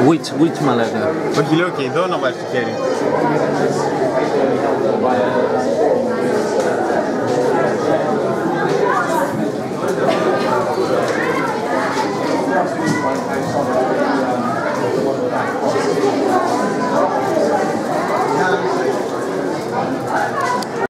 Which μαλάκα. Όχι, λέω και εδώ να βάλεις το χέρι.